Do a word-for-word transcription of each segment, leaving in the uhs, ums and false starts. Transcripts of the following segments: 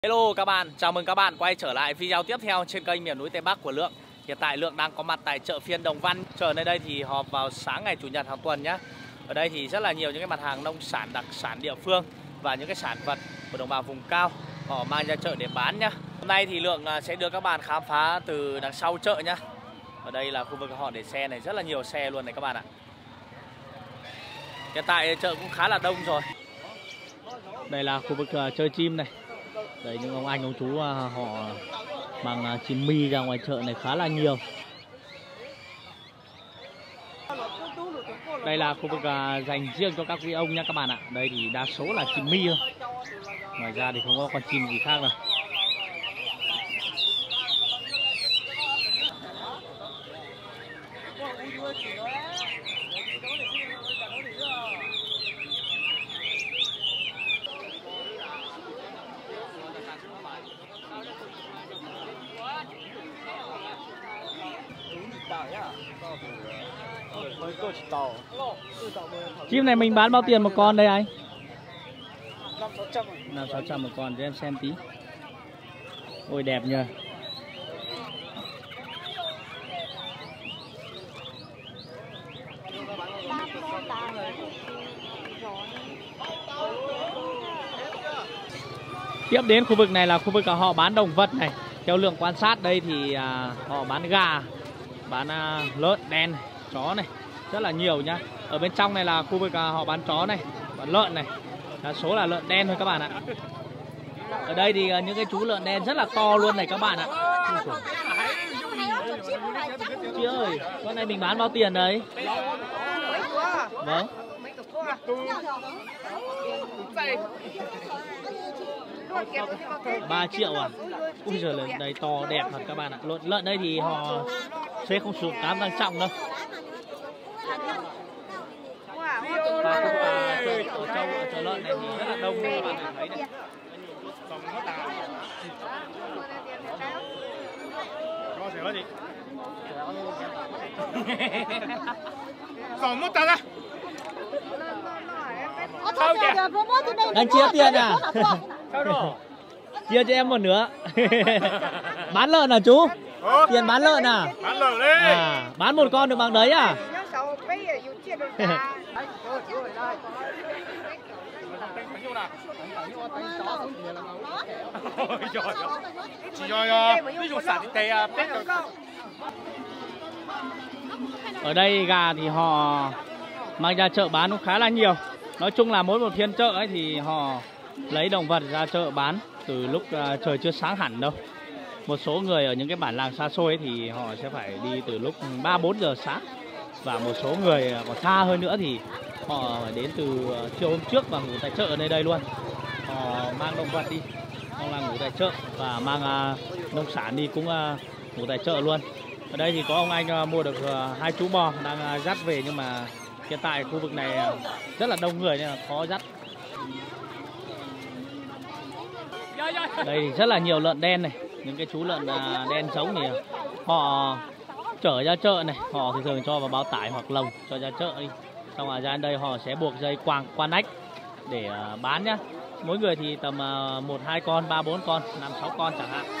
Hello các bạn, chào mừng các bạn quay trở lại video tiếp theo trên kênh Miền Núi Tây Bắc của Lượng. Hiện tại Lượng đang có mặt tại chợ phiên Đồng Văn. Chợ nơi đây thì họp vào sáng ngày Chủ nhật hàng tuần nhé. Ở đây thì rất là nhiều những cái mặt hàng nông sản đặc sản địa phương và những cái sản vật của đồng bào vùng cao họ mang ra chợ để bán nhé. Hôm nay thì Lượng sẽ đưa các bạn khám phá từ đằng sau chợ nhé. Ở đây là khu vực họ để xe này, rất là nhiều xe luôn này các bạn ạ. Hiện tại chợ cũng khá là đông rồi. Đây là khu vực chơi chim này. Đấy, những ông anh ông chú họ mang chim mi ra ngoài chợ này khá là nhiều. Đây là khu vực dành riêng cho các quý ông nha các bạn ạ. Đây thì đa số là chim mi thôi. Ngoài ra thì không có con chim gì khác đâu. Chim này mình bán bao tiền một con đây anh? năm sáu trăm một con cho em xem tí. Ôi đẹp nhờ. Tiếp đến khu vực này là khu vực họ bán động vật này. Theo Lượng quan sát đây thì à, họ bán gà, bán à, lợn đen, chó này rất là nhiều nhá. Ở bên trong này là khu vực à, họ bán chó này, bán lợn này, đa số là lợn đen thôi các bạn ạ. Ở đây thì à, những cái chú lợn đen rất là to luôn này các bạn ạ. Chị ơi, con này mình bán bao tiền đấy? Vâng. ba triệu à? Ui giời, lợn đây to đẹp thật các bạn ạ. Lợn, lợn đây thì họ sẽ không sử dụng cám tăng trọng đâu. Và cũng à, chợ, ở châu ở chợ lợn này thì rất là đông các bạn thấy này. Anh chia tiền à? Chia cho em một nửa. Bán lợn à chú? Tiền bán lợn à? Bán lợn đấy. À, bán một con được bằng đấy à? Ở đây gà thì họ mang ra chợ bán cũng khá là nhiều. Nói chung là mỗi một phiên chợ ấy thì họ lấy động vật ra chợ bán từ lúc uh, trời chưa sáng hẳn đâu. Một số người ở những cái bản làng xa xôi ấy thì họ sẽ phải đi từ lúc ba bốn giờ sáng. Và một số người còn xa hơn nữa thì họ phải đến từ uh, chiều hôm trước và ngủ tại chợ ở nơi đây luôn. Họ mang động vật đi, họ là ngủ tại chợ và mang uh, nông sản đi cũng uh, ngủ tại chợ luôn. Ở đây thì có ông anh uh, mua được uh, hai chú bò đang uh, dắt về, nhưng mà hiện tại khu vực này uh, rất là đông người nên là khó dắt. Đây thì rất là nhiều lợn đen này, những cái chú lợn uh, đen giống thì họ chở ra chợ này, họ thì thường cho vào bao tải hoặc lồng cho ra chợ đi. Xong rồi ra đây họ sẽ buộc dây quàng quan ách để uh, bán nhá. Mỗi người thì tầm uh, một hai con, ba bốn con, năm sáu con chẳng hạn.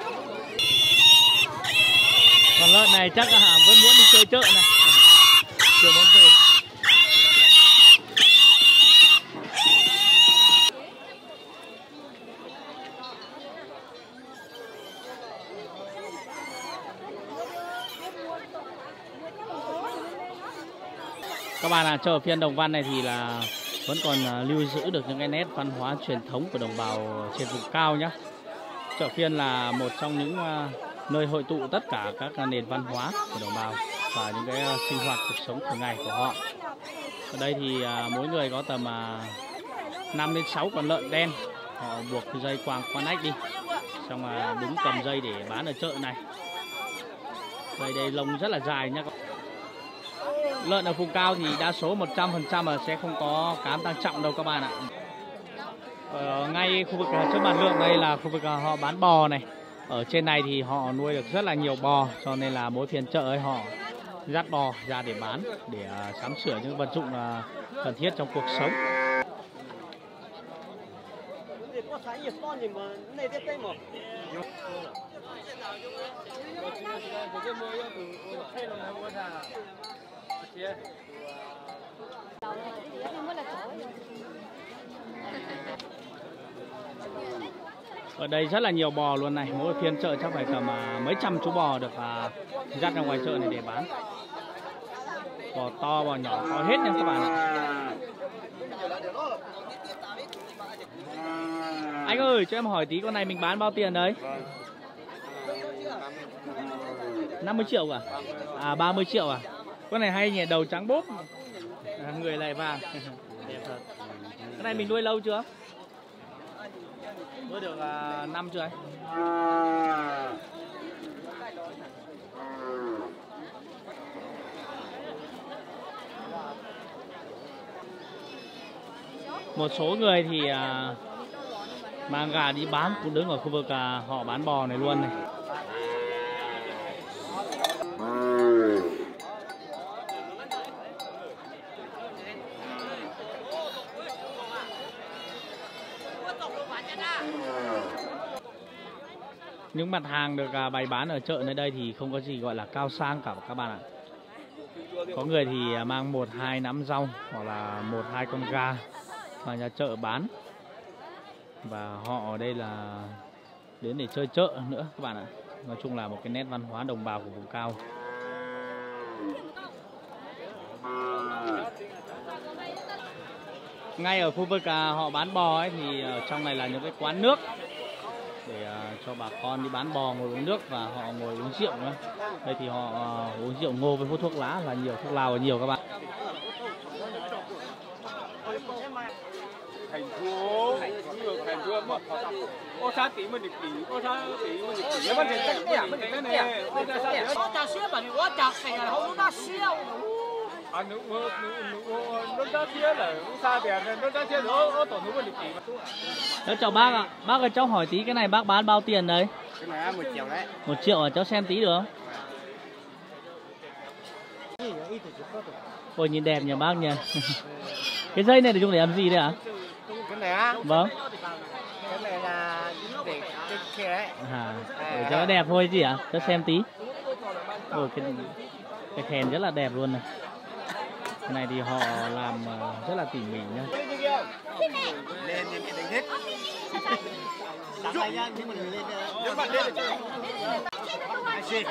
Còn lợn này chắc là Hàm vẫn muốn đi chơi chợ này, chưa muốn về. Các bạn à, chợ phiên Đồng Văn này thì là vẫn còn lưu giữ được những cái nét văn hóa truyền thống của đồng bào trên vùng cao nhé. Chợ phiên là một trong những nơi hội tụ tất cả các nền văn hóa của đồng bào và những cái sinh hoạt cuộc sống thường ngày của họ. Ở đây thì mỗi người có tầm năm đến sáu con lợn đen, họ buộc dây quàng quan ách đi, xong mà đứng cầm dây để bán ở chợ này. Dây đây lông rất là dài nhá. Lợn ở vùng cao thì đa số một trăm phần trăm là sẽ không có cám tăng trọng đâu các bạn ạ. Ở ngay khu vực trước mặt Lượng đây là khu vực họ bán bò này. Ở trên này thì họ nuôi được rất là nhiều bò, cho nên là mỗi phiên chợ ấy họ dắt bò ra để bán, để sắm sửa những vật dụng cần thiết trong cuộc sống. Ở đây rất là nhiều bò luôn này, mỗi phiên chợ chắc phải tầm mấy trăm chú bò được à, dắt ra ngoài chợ này để bán. Bò to, bò nhỏ có hết nha các bạn ạ. Anh ơi, cho em hỏi tí con này mình bán bao tiền đấy? năm mươi triệu à? À ba mươi triệu à? Con này hay nhỉ, đầu trắng bốp, à, người lại vàng. Đẹp thật. Cái này mình nuôi lâu chưa? Nuôi được uh, năm chưa anh? Một số người thì uh, mang gà đi bán cũng đứng ở khu vực uh, họ bán bò này luôn này. Những mặt hàng được bày bán ở chợ nơi đây thì không có gì gọi là cao sang cả các bạn ạ. Có người thì mang một hai nắm rau hoặc là một hai con gà vào nhà chợ bán. Và họ ở đây là đến để chơi chợ nữa các bạn ạ. Nói chung là một cái nét văn hóa đồng bào của vùng cao. Ngay ở khu vực họ bán bò ấy thì ở trong này là những cái quán nước để uh, cho bà con đi bán bò ngồi uống nước và họ ngồi uống rượu nữa. Đây thì họ uh, uống rượu ngô với hút thuốc lá là nhiều, thuốc lào là nhiều các bạn. Thành phố, thành phố mà có sao tí mình tí, có sao tí mình tí, nếu mà thành tích điểm mình cái này, có sao xếp mà có chặt thành là không có xếp. À nếu nếu nếu nếu ra xếp là không sao tiền, nếu ra xếp nó nó tổn thương mình tí. Cháu chào bác ạ, bác ơi cháu hỏi tí cái này bác bán bao tiền đấy? Cái này một triệu đấy. Một triệu à, cháu xem tí được không? Ôi nhìn đẹp nhỉ bác nhỉ. Cái dây này để dùng để làm gì đấy ạ? Cái này á? Vâng. Cái này là để cái kia đấy. À, để cho nó đẹp thôi chứ ạ? Cháu xem tí. Ôi cái cái kèn rất là đẹp luôn này. Cái này thì họ làm rất là tỉ mỉ nhá. Lên thì đánh hết. Đặt lại nhá, nhưng mà lên nếu bạn lên được chưa? Ai xì.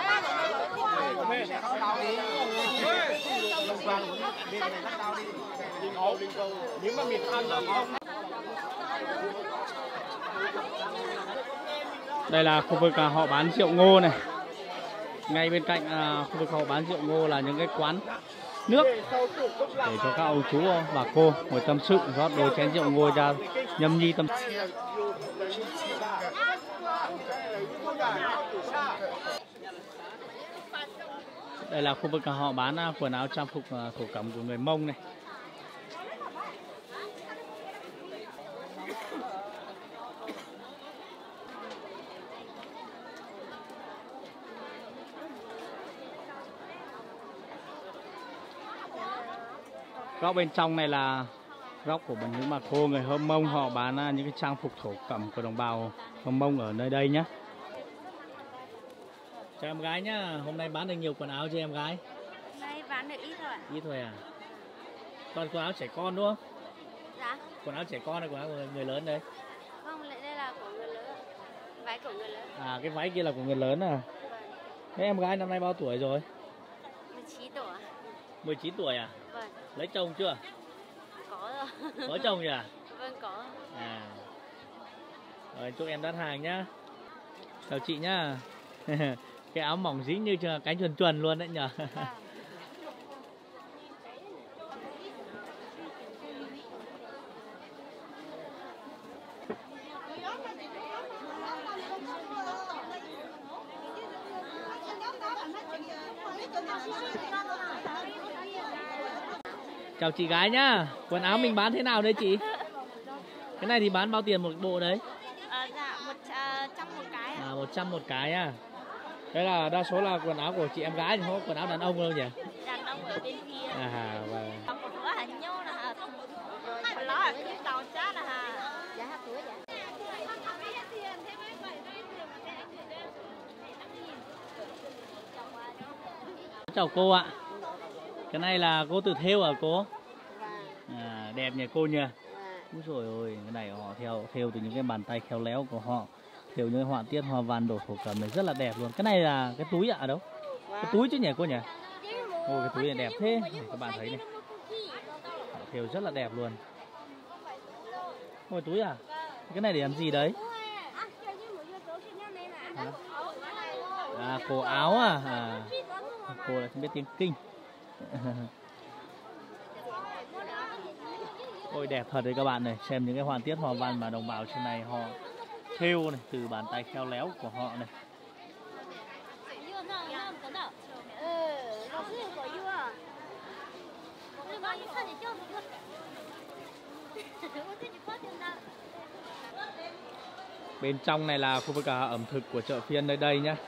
Nếu mà mình ăn là không. Đây là khu vực họ bán rượu ngô này. Ngay bên cạnh à, khu vực họ bán rượu ngô là những cái quán nước để cho các ông chú và cô ngồi tâm sự, rót đôi chén rượu ngô ra nhâm nhi tâm sự. Đây là khu vực họ bán quần áo trang phục thổ cẩm của người Mông này. Góc bên trong này là góc của những bà cô người Hơ Mông, họ bán những cái trang phục thổ cẩm của đồng bào Hơ Mông ở nơi đây nhé. Chào em gái nhá, hôm nay bán được nhiều quần áo cho em gái? Hôm nay bán được ít thôi ạ. Ít thôi à? Toàn quần áo trẻ con đúng không? Dạ. Quần áo trẻ con hay quần áo của người lớn đấy? Không, đây là của người lớn. Váy của người lớn. À cái váy kia là của người lớn à? Vâng. Thế em gái năm nay bao tuổi rồi? mười chín tuổi. mười chín tuổi à? Vâng. Lấy chồng chưa? Có rồi. Có chồng rồi à? Vâng, có. À. Rồi chúc em đắt hàng nhá. Chào chị nhá. Cái áo mỏng dính như cánh chuồn chuồn luôn đấy nhờ. Vâng. Chào chị gái nhá. Quần áo mình bán thế nào đấy chị? Cái này thì bán bao tiền một bộ đấy? À, dạ, một trăm một cái. À một trăm một cái à? Đây là đa số là quần áo của chị em gái thì không có quần áo đàn ông đâu nhỉ? Đàn ông ở bên kia. À vâng. Một bữa hành nhô là hả? Rồi nó là cái tàu chát là hả? Dạ hả tuổi dạ. Chào cô ạ. Cái này là cô tự thêu à cô? À, đẹp nhỉ cô nhỉ? Úi dồi ôi, cái này họ theo thêu từ những cái bàn tay khéo léo của họ. Thêu những họa tiết hoa văn đổ thổ cẩm này rất là đẹp luôn. Cái này là cái túi ạ à đâu? Cái túi chứ nhỉ cô nhỉ? Ôi cái túi này đẹp thế. Này, các bạn thấy này. Họ thêu rất là đẹp luôn. Ôi túi à? Cái này để làm gì đấy? À, à cổ áo à? À cô là không biết tiếng Kinh. Ôi đẹp thật đấy các bạn này. Xem những cái họa tiết hoa văn mà đồng bào trên này họ thêu này, từ bàn tay khéo léo của họ này. Bên trong này là khu vực ẩm thực của chợ phiên nơi đây nhé.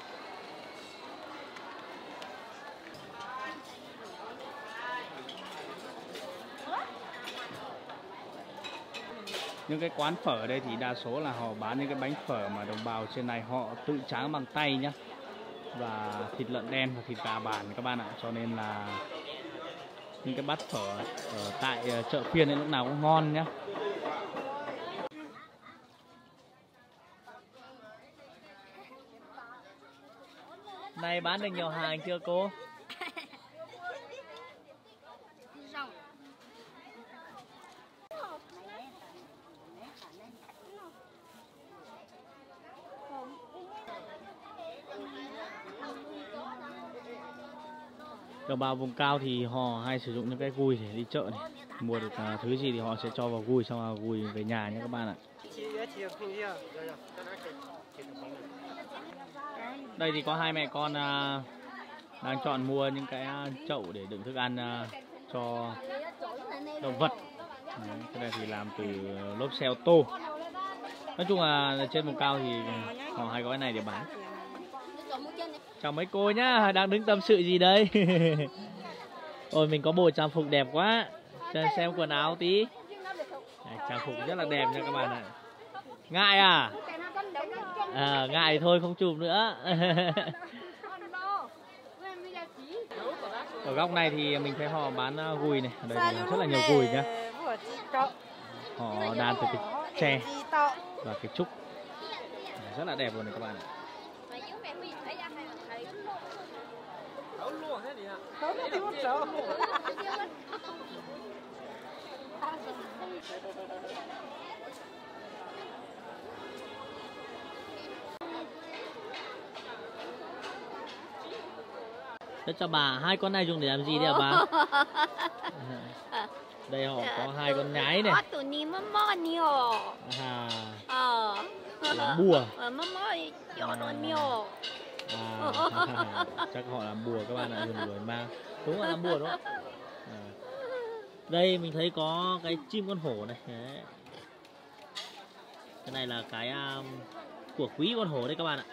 Những cái quán phở ở đây thì đa số là họ bán những cái bánh phở mà đồng bào trên này họ tự tráng bằng tay nhé. Và thịt lợn đen và thịt gà bản các bạn ạ. Cho nên là những cái bát phở ở tại chợ phiên ấy lúc nào cũng ngon nhé. Này bán được nhiều hàng chưa cô? Đồng bào vùng cao thì họ hay sử dụng những cái gùi để đi chợ này. Mua được uh, thứ gì thì họ sẽ cho vào gùi, xong rồi gùi về nhà nhé các bạn ạ. Đây thì có hai mẹ con uh, đang chọn mua những cái uh, chậu để đựng thức ăn uh, cho động vật. Đấy, cái này thì làm từ lốp xe ô tô. Nói chung là trên vùng cao thì họ hay có cái này để bán. Chào mấy cô nhá, đang đứng tâm sự gì đây? Ôi mình có bộ trang phục đẹp quá. Cho xem quần áo tí. Đấy, trang phục rất là đẹp nha các bạn ạ. Ngại à? À ngại thì thôi không chụp nữa. Ở góc này thì mình thấy họ bán gùi này. Ở đây rất là nhiều gùi nhá. Họ đan từ cái tre và cái trúc. Rất là đẹp luôn này các bạn ạ. Thế cho bà, hai con này dùng để làm gì đấy hả bà? Đây họ có hai con nhái này. À, làm bùa. À, chắc họ làm bùa các bạn ạ, dùng để mang. Đúng là làm bùa đúng không? À. Đây mình thấy có cái chim con hổ này. Đấy. Cái này là cái um, của quý con hổ đấy các bạn ạ.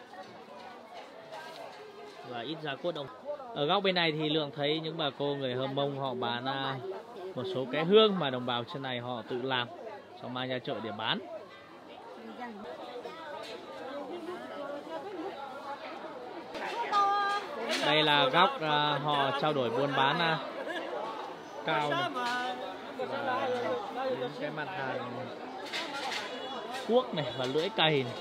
Và ít da cốt đồng. Ở góc bên này thì Lượng thấy những bà cô người Hơ Mông họ bán uh, một số cái hương mà đồng bào trên này họ tự làm, xong mang ra chợ để bán. Đây là góc uh, họ trao đổi buôn bán uh, cao này. Và những cái mặt hàng cuốc này và lưỡi cày này.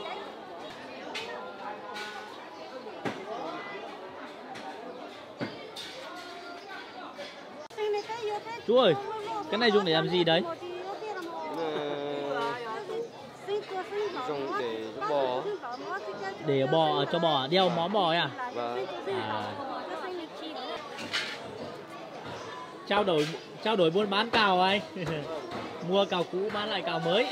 Chú ơi, cái này dùng để làm gì đấy? Dùng để cho bò. Để bò cho bò đeo mó bò ấy à? Vâng. À. Trao đổi trao đổi buôn bán cào anh. Mua cào cũ bán lại cào mới.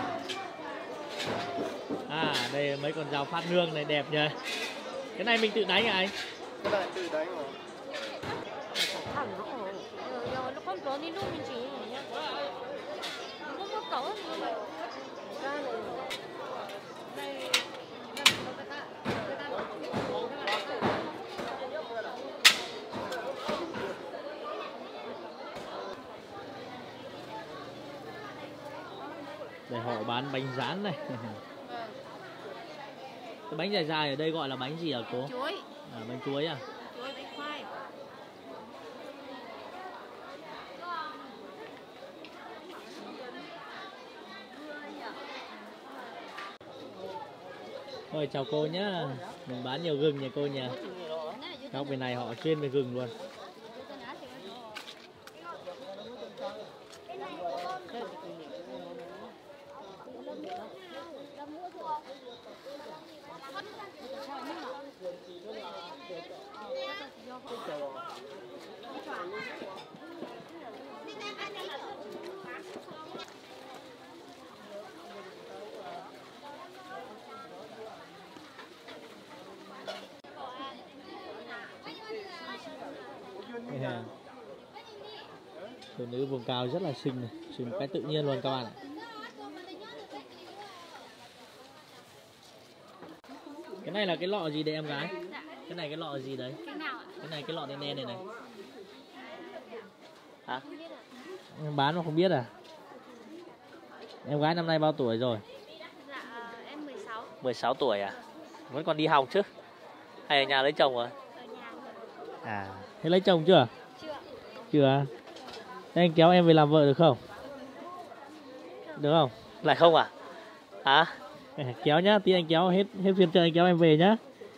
À, đây mấy con dao phát nương này đẹp nhỉ. Cái này mình tự đánh à anh? Cái này tự đánh mà. Để họ bán bánh rán này. Cái bánh dài dài ở đây gọi là bánh gì hả cô? Chuối. À, bánh chuối à? Chuối bánh khoai. Ôi chào cô nhá. Mình bán nhiều gừng nha cô nhỉ. Góc bên này họ chuyên về gừng luôn. Yeah. Phụ nữ vùng cao rất là xinh này, xinh một cách tự nhiên luôn các bạn ạ. Cái này là cái lọ gì đấy em gái? Cái này cái lọ gì đấy? Cái nào ạ? Cái này cái lọ đen đen này này. Hả? Em bán mà không biết à? Em gái năm nay bao tuổi rồi? Dạ em mười sáu. mười sáu tuổi à? Vẫn còn đi học chứ? Hay ở nhà lấy chồng rồi? Ở nhà. À, thế lấy chồng chưa? Chưa. Chưa. Thế anh kéo em về làm vợ được không? Được không? Lại không à? Hả? Kéo nhá, tí anh kéo hết hết phiên chợ anh kéo em về nhá.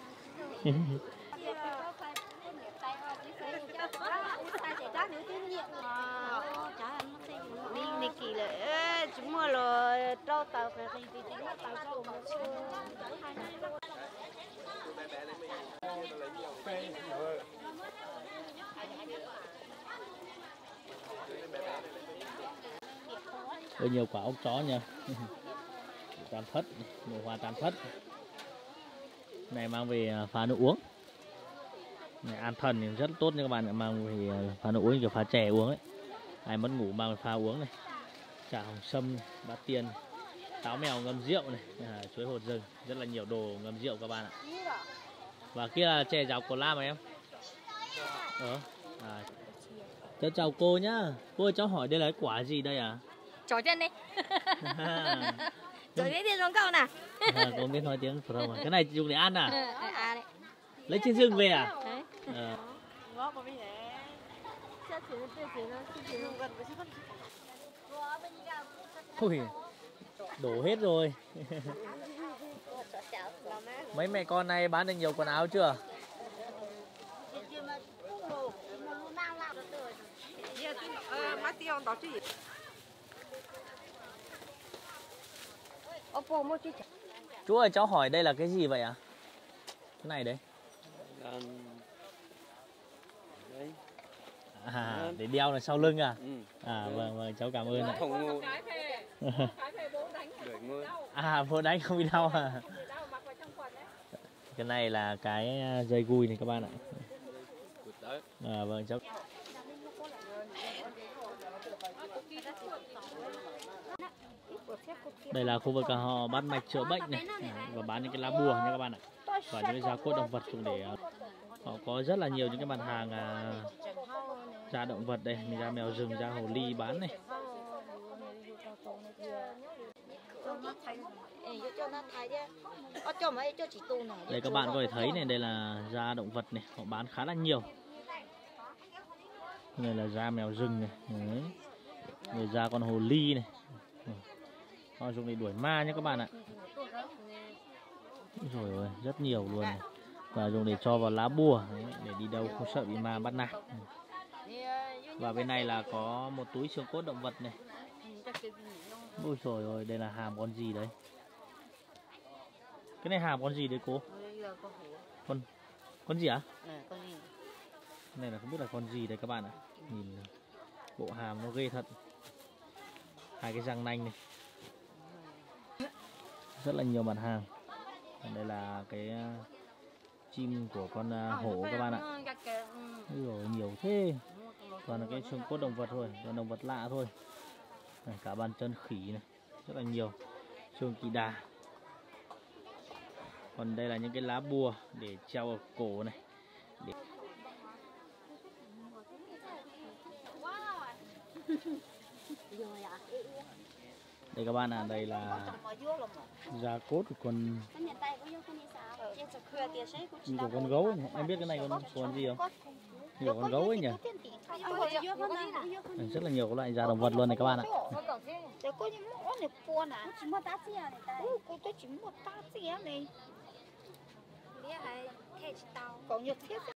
Có nhiều quả ốc chó nha. Tam thất, nhiều hoa tam thất. Này mang về pha nước uống. Này an thần thì rất tốt nha các bạn, mang về pha nước uống kiểu pha chè uống ấy. Ai mất ngủ mang về pha uống này. Chả hồng sâm, bát tiên, táo mèo ngâm rượu này, à, chuối hột rừng, rất là nhiều đồ ngâm rượu các bạn ạ. Và kia là chè ráo cổ lam mà em. Ờ. À. Cháu chào cô nhá. Cô ơi, cháu hỏi đây là cái quả gì đây à? Chó chân đi. Chó biết tiếng giống cậu nào? À, cô biết nói tiếng phổ thông à? Cái này dùng để ăn à? Ừ, à đấy. Lấy trên rừng về à? Đấy. À. Ui, đổ hết rồi. Mấy mẹ con này bán được nhiều quần áo chưa? Chú ơi, cháu hỏi đây là cái gì vậy ạ? À? Cái này đấy. À, để đeo là sau lưng à? À, vâng, vâng, cháu cảm ơn ạ. À, vô đánh không bị đau à? Cái này là cái dây gùi này các bạn ạ. À, vâng, cháu. Đây là khu vực họ bắt mạch chữa bệnh này và bán những cái lá bùa nha các bạn ạ. Và những cái da cốt động vật dùng để họ có rất là nhiều những cái mặt hàng à, da động vật đây, da mèo rừng, da hồ ly bán này. Đây các bạn có thể thấy này, đây là da động vật này, họ bán khá là nhiều. Đây là da mèo rừng này, đấy. Đây da con hồ ly này. Họ dùng để đuổi ma nhé các bạn ạ. Rồi ơi, rất nhiều luôn này. Và dùng để cho vào lá bùa đấy, để đi đâu không sợ bị ma bắt nạt. Và bên này là có một túi xương cốt động vật này. Ôi trời ơi, đây là hàm con gì đấy? Cái này hàm con gì đấy cô? Con con gì ạ? À? Cái này là không biết là con gì đây các bạn ạ. Nhìn bộ hàm nó ghê thật. Hai cái răng nanh này. Rất là nhiều mặt hàng. Đây là cái chim của con hổ các bạn ạ. Ôi dồi, nhiều thế. Toàn là cái xương cốt động vật thôi, toàn động vật lạ thôi. Này, cả bàn chân khỉ này, rất là nhiều. Xương kỳ đà. Còn đây là những cái lá bùa để treo ở cổ này. Để... Đây các bạn ạ, à, đây là da cốt của con như của con gấu này. Em biết cái này con con gì không? Như của con gấu ấy nhỉ? Rất là nhiều các loại da động vật luôn này các bạn ạ. biết hay catch tàu. Có nhược thiết